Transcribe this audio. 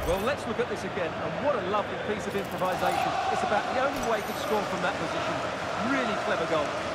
Well, let's look at this again, and what a lovely piece of improvisation. It's about the only way he could score from that position. Really clever goal.